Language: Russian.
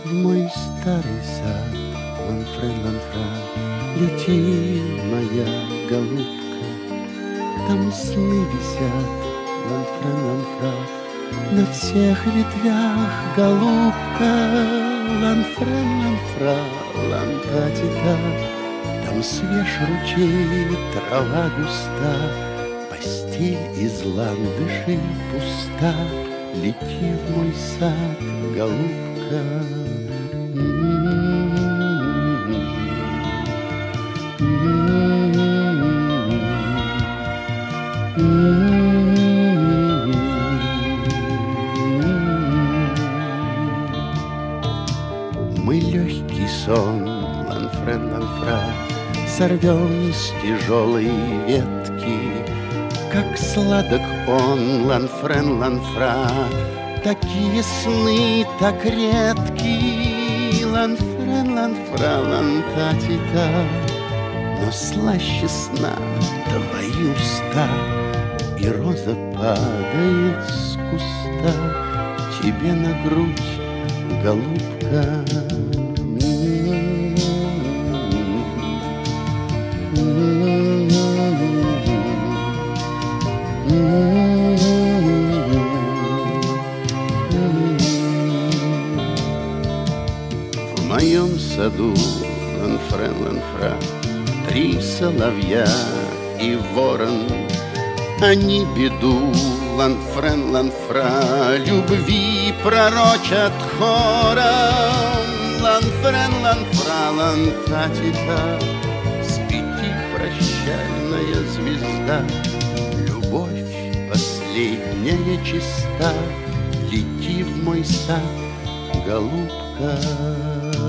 в мой старый сад, ланфрен, ланфра, лети, моя голубка. Там сны висят, ланфрен, ланфра, на всех ветвях, голубка. Ланфрен, ланфра, лантатита, там свеж ручей, трава густа, постель из ландышей пуста. Лети в мой сад, голубка. Мы легкий сон, ланфрен, ланфра, сорвем с тяжелой ветки. Как сладок он, ланфрен, ланфра, такие сны так редки. Ланфрен, ланфра, лантатита, но слаще сна твои уста. И роза падает с куста тебе на грудь, голубка. В моем саду, ланфрен, ланфра, 3 соловья и ворон. Они беду, ланфрен, ланфра, любви пророчат хором. Ланфрен, ланфра, лантатита, свети, прощальная звезда. Любовь последняя чиста, лети в мой сад, голубка.